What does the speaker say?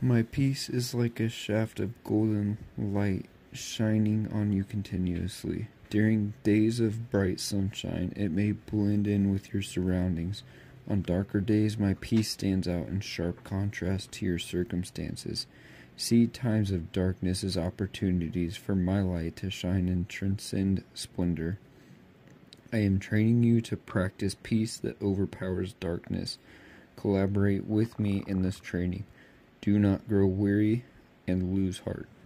My peace is like a shaft of golden light shining on you continuously. During days of bright sunshine, it may blend in with your surroundings. On darker days, my peace stands out in sharp contrast to your circumstances. See times of darkness as opportunities for my light to shine and transcend splendor. I am training you to practice peace that overpowers darkness. Collaborate with me in this training. Do not grow weary and lose heart.